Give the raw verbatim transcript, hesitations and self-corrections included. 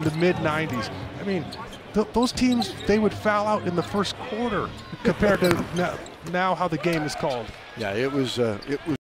the mid nineties. I mean, th those teams, they would foul out in the first quarter compared to now, now how the game is called. Yeah, it was, uh, it was